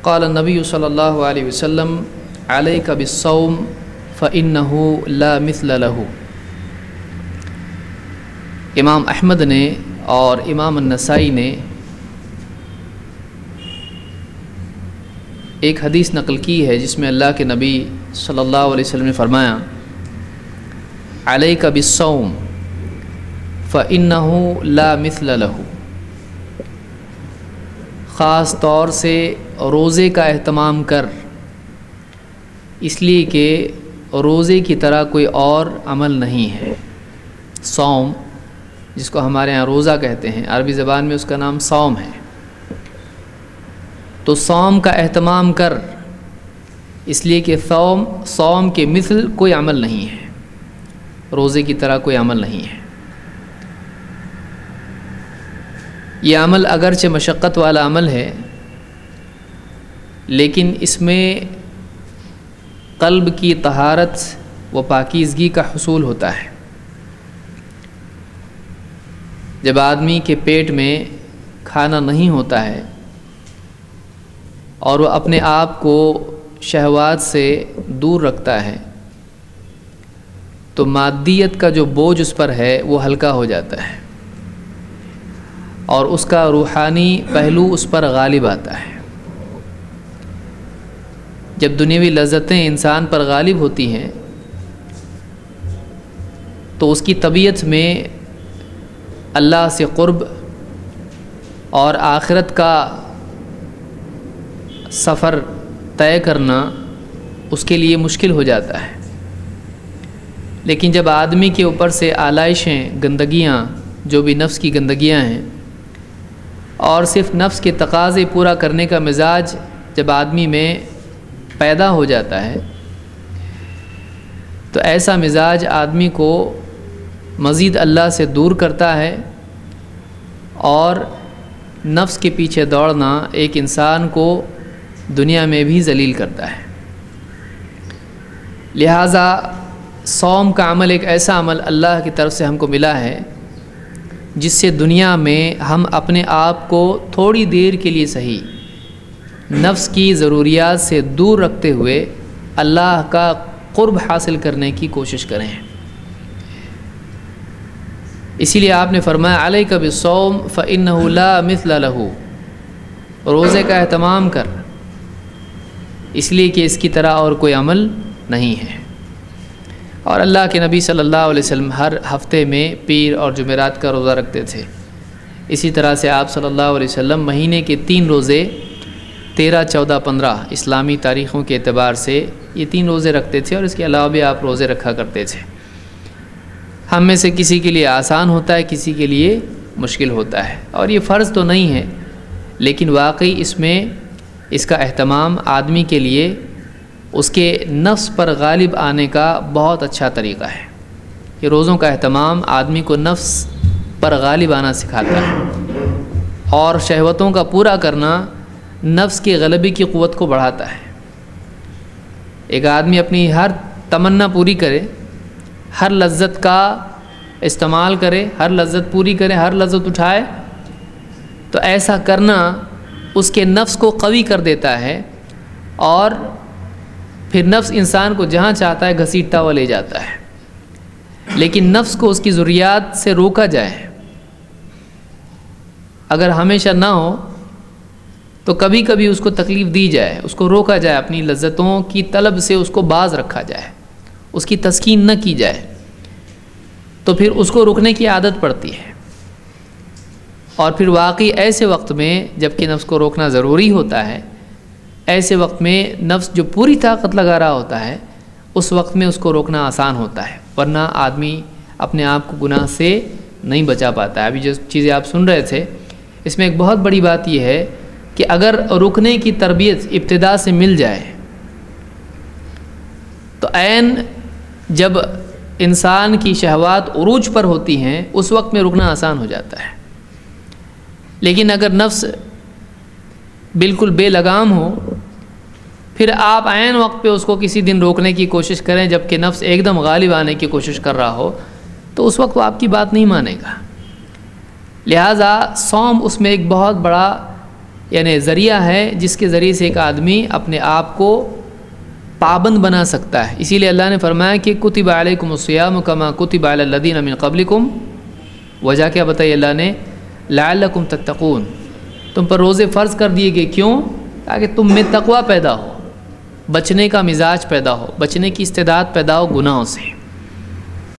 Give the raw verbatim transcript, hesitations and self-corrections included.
قال النبی صلی اللہ علیہ وسلم علیک بالصوم فإنہ لا مثل لہ۔ امام احمد نے اور امام النسائی نے ایک حدیث نقل کی ہے جس میں اللہ کے نبی صلی اللہ علیہ وسلم نے فرمایا علیک بالصوم فإنہ لا مثل لہ، خاص طور سے روزے کا اہتمام کر، اس لیے کہ روزے کی طرح کوئی اور عمل نہیں ہے۔ صوم جس کو ہمارے ہاں روزہ کہتے ہیں، عربی زبان میں اس کا نام صوم ہے، تو صوم کا اہتمام کر، اس لیے کہ صوم صوم کے مثل کوئی عمل نہیں ہے، روزے کی طرح کوئی عمل نہیں ہے۔ یہ عمل اگرچہ مشقت والا عمل ہے، لیکن اس میں قلب کی طہارت و پاکیزگی کا حصول ہوتا ہے۔ جب آدمی کے پیٹ میں کھانا نہیں ہوتا ہے اور وہ اپنے آپ کو شہوات سے دور رکھتا ہے تو مادیت کا جو بوجھ اس پر ہے وہ ہلکا ہو جاتا ہے اور اس کا روحانی پہلو اس پر غالب آتا ہے۔ جب دنیاوی لذتیں انسان پر غالب ہوتی ہیں تو اس کی طبیعت میں اللہ سے قرب اور آخرت کا سفر طے کرنا اس کے لیے مشکل ہو جاتا ہے۔ لیکن جب آدمی کے اوپر سے آلائشیں، گندگیاں، جو بھی نفس کی گندگیاں ہیں، اور صرف نفس کے تقاضے پورا کرنے کا مزاج جب آدمی میں پیدا ہو جاتا ہے تو ایسا مزاج آدمی کو مزید اللہ سے دور کرتا ہے، اور نفس کے پیچھے دوڑنا ایک انسان کو دنیا میں بھی ذلیل کرتا ہے۔ لہٰذا صوم کا عمل ایک ایسا عمل اللہ کی طرف سے ہم کو ملا ہے جس سے دنیا میں ہم اپنے آپ کو تھوڑی دیر کے لیے صحیح نفس کی ضروریات سے دور رکھتے ہوئے اللہ کا قرب حاصل کرنے کی کوشش کریں۔ اسی لیے آپ نے فرمایا علیک بالصوم فإنہ لا مثل لہ، روزے کا اہتمام کر، اس لیے کہ اس کی طرح اور کوئی عمل نہیں ہے۔ اور اللہ کے نبی صلی اللہ علیہ وسلم ہر ہفتے میں پیر اور جمعرات کا روزہ رکھتے تھے۔ اسی طرح سے آپ صلی اللہ علیہ وسلم مہینے کے تین روزے، تیرہ، چودہ، پندرہ اسلامی تاریخوں کے اعتبار سے یہ تین روزے رکھتے تھے، اور اس کے علاوہ بھی آپ روزے رکھا کرتے تھے۔ ہم میں سے کسی کے لیے آسان ہوتا ہے، کسی کے لیے مشکل ہوتا ہے، اور یہ فرض تو نہیں ہے، لیکن واقعی اس میں اس کا اہتمام آدمی کے لیے اس کے نفس پر غالب آنے کا بہت اچھا طریقہ ہے۔ یہ روزوں کا اہتمام آدمی کو نفس پر غالب آنا سکھاتا ہے، اور شہوتوں کا پورا کرنا نفس کے غلبے کی قوت کو بڑھاتا ہے۔ ایک آدمی اپنی ہر تمنا پوری کرے، ہر لذت کا استعمال کرے، ہر لذت پوری کرے، ہر لذت اٹھائے، تو ایسا کرنا اس کے نفس کو قوی کر دیتا ہے، اور پھر نفس انسان کو جہاں چاہتا ہے گھسیٹتا ہوا لے جاتا ہے۔ لیکن نفس کو اس کی ضروریات سے روکا جائے، اگر ہمیشہ نہ ہو تو کبھی کبھی اس کو تکلیف دی جائے، اس کو روکا جائے، اپنی لذتوں کی طلب سے اس کو باز رکھا جائے، اس کی تسکین نہ کی جائے، تو پھر اس کو رکنے کی عادت پڑتی ہے۔ اور پھر واقعی ایسے وقت میں جب کہ نفس کو روکنا ضروری ہوتا ہے، ایسے وقت میں نفس جو پوری طاقت لگا رہا ہوتا ہے، اس وقت میں اس کو روکنا آسان ہوتا ہے، ورنہ آدمی اپنے آپ کو گناہ سے نہیں بچا پاتا ہے۔ ابھی جو چیزیں آپ سن رہے تھے، اس میں ایک بہت بڑی بات یہ ہے کہ اگر رکنے کی تربیت ابتدا سے مل جائے تو عین جب انسان کی شہوات عروج پر ہوتی ہیں اس وقت میں رکنا آسان ہو جاتا ہے۔ لیکن اگر نفس بالکل بے لگام ہو، پھر آپ عین وقت پہ اس کو کسی دن روکنے کی کوشش کریں جب کہ نفس ایک دم غالب آنے کی کوشش کر رہا ہو، تو اس وقت وہ آپ کی بات نہیں مانے گا۔ لہٰذا صوم اس میں ایک بہت بڑا یعنی ذریعہ ہے جس کے ذریعے سے ایک آدمی اپنے آپ کو پابند بنا سکتا ہے. اسی لیے اللہ نے فرمایا کہ کتب علیکم الصیام کما کتب علی الذین من قبلکم. وجہ کیا بتائی اللہ نے؟ لعلکم تتقون، تم پر روزے فرض کر دیے گئے. کیوں؟ تاکہ تم میں تقوی پیدا ہو، بچنے کا مزاج پیدا ہو، بچنے کی استعداد پیدا ہو گناہوں سے.